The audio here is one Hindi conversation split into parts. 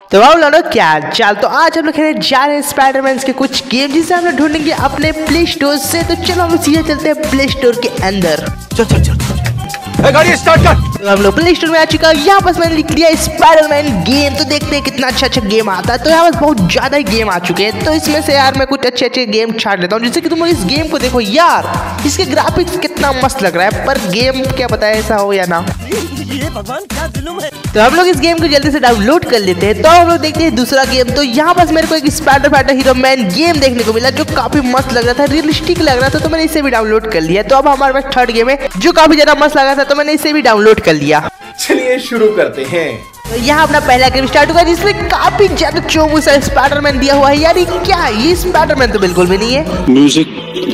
तो आप लोगों क्या चाल। तो आज हम लोग खेलने जा रहे हैं स्पाइडरमैन के कुछ गेम जिसे हम लोग ढूंढेंगे अपने प्ले स्टोर से। तो चलो हम सीधे चलते हैं प्ले स्टोर के अंदर। चल गाड़ी स्टार्ट कर। तो हम लोग प्ले स्टोर में आ चुका है। यहाँ पास मैंने लिख दिया स्पाइडरमैन गेम। तो देखते हैं कितना अच्छा गेम आता है। तो यहाँ पास बहुत ज्यादा ही गेम आ चुके हैं। तो इसमें से यार मैं कुछ अच्छे गेम छाड़ लेता हूँ, जिससे कि तुम लोग इस गेम को देखो यार। इसके ग्राफिक्स कितना मस्त लग रहा है, पर गेम क्या पता है ऐसा हो या ना। ये भगवान क्या जुल्म है। तो हम लोग इस गेम को जल्दी से डाउनलोड कर लेते हैं। तो हम लोग देखते हैं दूसरा गेम। तो यहाँ पास मेरे को एक spider fighter hero man game देखने को मिला, जो काफी मस्त लग रहा था, रियलिस्टिक लग रहा था। तो मैंने इसे भी डाउनलोड कर लिया। तो अब हमारे पास थर्ड गेम है जो काफी ज्यादा मस्त लगा था, तो मैंने इसे भी डाउनलोड कर लिया। चलिए शुरू करते हैं। तो यहाँ अपना पहला गेम स्टार्ट हुआ, जिसमें काफी ज्यादा चौमुसा स्पाइडरमैन दिया हुआ है। यार ये क्या है? ये स्पाइडरमैन तो बिल्कुल भी नहीं है। म्यूजिक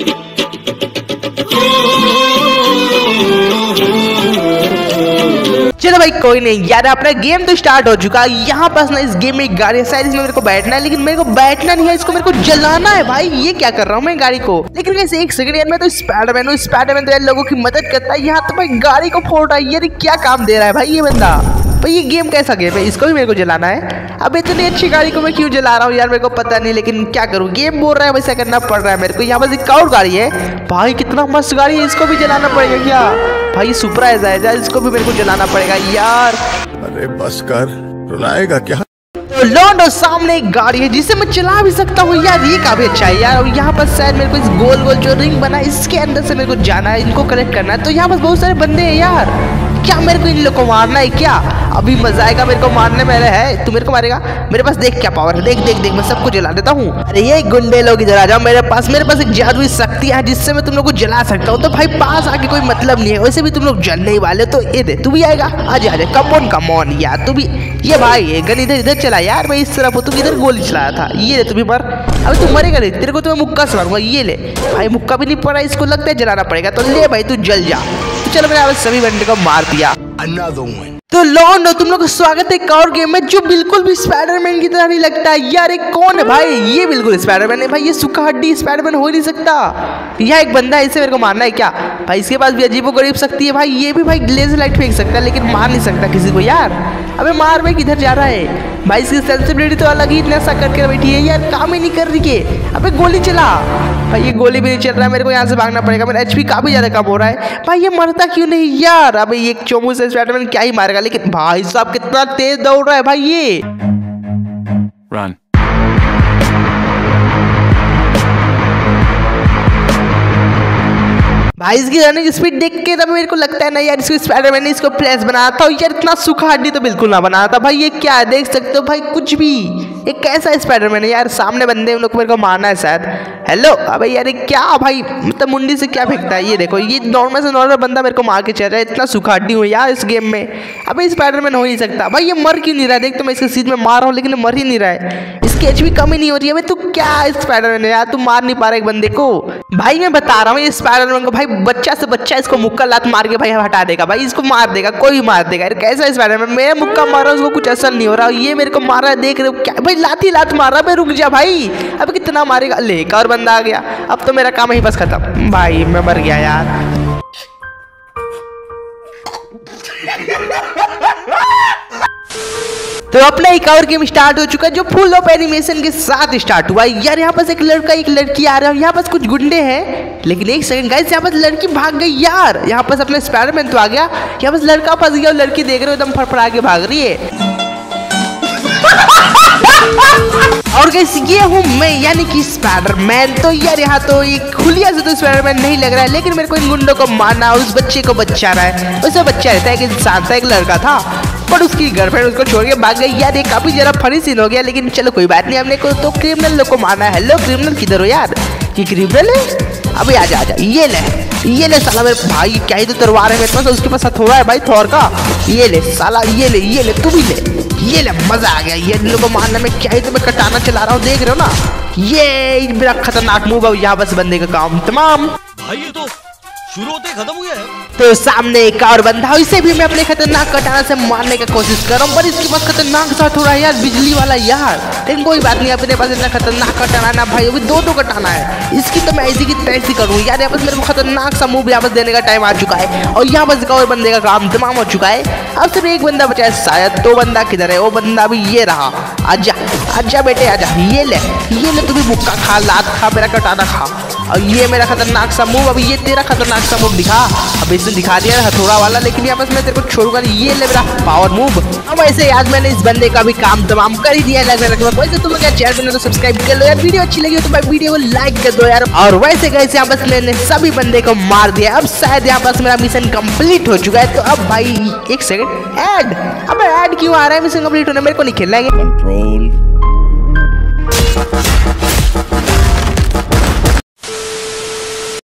चलो भाई कोई नहीं यार, अपना गेम तो स्टार्ट हो चुका है। यहाँ पास ना इस गेम में एक गाड़ी है, शायद इसमें मेरे को बैठना है, लेकिन मेरे को बैठना नहीं है, इसको मेरे को जलाना है। भाई ये क्या कर रहा हूँ मैं गाड़ी को। लेकिन वैसे एक सेकंड यार, मैं तो स्पाइडरमैन हूँ। स्पाइडरमैन तो यार लोगों की मदद करता है। यहाँ तो भाई गाड़ी को फोड़ रहा है। यार क्या काम दे रहा है भाई ये बंदा। भाई ये गेम कैसा गेम है? इसको भी मेरे को जलाना है। अब इतनी अच्छी गाड़ी को मैं क्यों जला रहा हूँ यार, मेरे को पता नहीं, लेकिन क्या करूँ, गेम बोल रहा है वैसा करना पड़ रहा है मेरे को। यहाँ पर एक और गाड़ी है भाई, कितना मस्त गाड़ी है, इसको भी जलाना पड़ेगा क्या? भाई सुपरवाइजर है यार, इसको भी मेरे को जलाना पड़ेगा यार। अरे बस कर, रुलाएगा क्या? तो लॉन्डो सामने एक गाड़ी है जिसे मैं चला भी सकता हूँ यार, ये काफी अच्छा है यार। और यहाँ पर शायद मेरे को इस गोल गोल जो रिंग बना है, इसके अंदर से मेरे को जाना है, इनको कलेक्ट करना है। तो यहाँ पर बहुत सारे बंदे हैं यार। क्या मेरे को इन लोग को मारना है क्या? अभी मजा आएगा मेरे को मारने में। है तू मेरे को मारेगा? मेरे पास देख क्या पावर है, देख देख देख, मैं सबको जला देता हूँ। अरे ये गुंडे लोग इधर आ जाओ मेरे पास एक जादुई शक्ति है जिससे मैं तुम लोग को जला सकता हूँ। तो भाई पास आके कोई मतलब नहीं है, वैसे भी तुम लोग जलने ही वाले। तो ये दे, तू भी आएगा? आजा आजा, कम ऑन यार, तू भी। ये भाई ये गन इधर इधर चला यार, मैं इस तरफ हूँ, तू इधर गोली चलाया था। ये ले, तू भी मर। अभी तू मरेगा नहीं, तेरे को तो मैं मुक्का से मारूंगा। ये ले भाई, मुक्का भी नहीं पड़ा, इसको लगता है जलाना पड़ेगा। तो ले भाई तू जल जा। तो चलो मैंने सभी बंदे को मार दिया। तो लॉन्डो तुम लोग का स्वागत है एक और गेम में, जो बिल्कुल भी स्पाइडरमैन की तरह नहीं लगता है यार। एक कौन है भाई? ये बिल्कुल स्पाइडरमैन है भाई, ये सूखा हड्डी स्पाइडरमैन हो ही नहीं सकता। यह एक बंदा है, इसे मेरे को मारना है क्या? भाई इसके पास भी अजीबोगरीब शक्ति है भाई। ये भी भाई लेजर लाइट फेंक सकता है, लेकिन मार नहीं सकता किसी को यार। अबे मार भाई, किधर जा रहा है भाई? इसकी सेंसिबिलिटी तो अलग ही इतना सा करके बैठी है यार, काम ही नहीं कर रही है। अबे गोली चला भाई, ये गोली भी नहीं चल रहा है, मेरे को यहाँ से भागना पड़ेगा। मेरा एचपी काफी ज्यादा कम हो रहा है भाई। ये मरता क्यों नहीं यार? अबे ये चोमू से स्पाइडरमैन क्या ही मारेगा, लेकिन भाई साहब कितना तेज दौड़ रहा है भाई ये। रन। भाई इसकी रनिंग स्पीड देख के तब मेरे को लगता है ना यार, इसको स्पाइडरमैन ने इसको प्लेस बनाया था यार। इतना सूखा हड्डी तो बिल्कुल ना बनाया था भाई। ये क्या है देख सकते हो भाई, कुछ भी। ये कैसा स्पाइडरमैन है यार? सामने बंदे उन लोग को मेरे को मारना है शायद। हेलो अबे यार क्या भाई, मतलब मुंडी से क्या फेंकता है? ये देखो, ये नॉर्मल से नॉर्मल बंदा मेरे को मार के चल रहा है। इतना सूखा हड्डी हूँ यार इस गेम में। अबे स्पाइडरमैन हो नहीं सकता भाई। ये मर क्यों नहीं रहा? देख तो मैं इसके सीध में मार रहा हूँ, लेकिन मर ही नहीं रहा है। इसकी एचपी कम ही नहीं हो रही है। तू क्या स्पाइडरमैन है यार, तू मार नहीं पा रहा एक बंदे को। भाई मैं बता रहा हूँ ये स्पाइडरमैन को भाई, बच्चा से बच्चा इसको मुक्का लात मार के भाई हटा देगा भाई। इसको मार देगा, कोई भी मार देगा यार। कैसा स्पाइडरमैन? मैं मुक्का मार रहा हूँ, उसको कुछ असर नहीं हो रहा। ये मेरे को मार रहा है, देख रहे हो क्या भाई? लात ही लात मार रहा है। रुक जा भाई, अब कितना मारेगा? ले एक और बंदा आ गया। अब तो मेरा काम ही बस खत्म भाई, मैं मर गया यार। तो अपना एक और गेम स्टार्ट हो चुका है, जो फुल ऑफ एनिमेशन के साथ स्टार्ट हुआ यार। यहाँ पास एक लड़का एक लड़की आ रहा है, यहाँ पास कुछ गुंडे हैं। लेकिन एक सेकंड गाइस, यहाँ पास लड़की भाग गई यार। यहाँ पास अपना स्पाइडरमैन तो आ गया, यहाँ पास लड़का फंस गया और लड़की देख रहे हो एकदम फड़फड़ा के भाग रही है। और गाइस ये हूँ मैं, यानी कि स्पाइडरमैन। तो यार यहाँ तो एक खुलिया से तो स्पाइडरमैन नहीं लग रहा है, लेकिन मेरे को इन गुंडों को मारना, उस बच्चे को बचा रहा है। वैसे बच्चा रहता है, एक इंसान था, एक लड़का था, पर उसकी गर्लफ्रेंड उसको छोड़ के भाग गई यार। ये काफी जरा फनी सीन हो गया, लेकिन चलो कोई बात नहीं। हमने को तो क्रिमिनल लोग को मारना है। हेलो क्रिमिनल, किधर हो यार? ये क्रिमिनल है? अबे आजा आजा, ये ले साला। मेरे भाई क्या ही तो तलवार है मेरे पास, उसके पास हथौड़ा है भाई थॉर का। ये ले साला, ये ले तू भी ले। ये ले, मजा आ गया ये लोगों को मारने में। क्या ही तो मैं कटाना चला रहा हूँ, देख रहे हो ना? ये मेरा खतरनाक मूव है। यहाँ बस बंदे का काम तमाम। भाई ये तो शुरू होते ही खत्म हो गया है। तो सामने एक और बंदा है, इसे भी मैं अपने खतरनाक कटाना से मारने की कोशिश कर रहा हूँ, पर इसके पास खतरनाक सा थोड़ा यार बिजली वाला यार। लेकिन कोई बात नहीं, अपने पास इतना खतरनाक कटाना ना भाई, अभी दो कटाना है। इसकी तो मैं ऐसी की तैसी करूँ यार। यहाँ पर मेरे को खतरनाक सा मूव यहाँ पर देने का टाइम आ चुका है, और यहाँ पर और बंदे का काम तमाम हो चुका है। अब सिर्फ एक बंदा बचा है शायद। तो बंदा किधर है? वो बंदा भी ये रहा। आजा आजा बेटे आजा, ये ले तुम्हें मुक्का खा, लात खा, मेरा कटाना खा। और ये मेरा खतरनाक सा मूव, अभी ये तेरा खतरनाक सा मूव दिखा। अब इसने दिखा दिया हथौड़ा वाला, लेकिन यहाँ पर मैं तेरे को छोड़ूंगा। ये ले मेरा पावर मूव। अब ऐसे आज मैंने इस बंदे का भी काम तमाम कर ही दिया है। वैसे तुम क्या चैनल पे तो सब्सक्राइब कर लो यार, वीडियो अच्छी लगी तो भाई वीडियो को लाइक कर दो यार। और वैसे गाइस यहाँ पर मैंने सभी बंदे को मार दिया। अब शायद यहाँ पर मेरा मिशन कंप्लीट हो चुका है। तो अब भाई एक सेकंड, ऐड, अब ऐड क्यों आ रहा है? मिशन कंप्लीट होने मेरे को नहीं खेलना है। कंट्रोल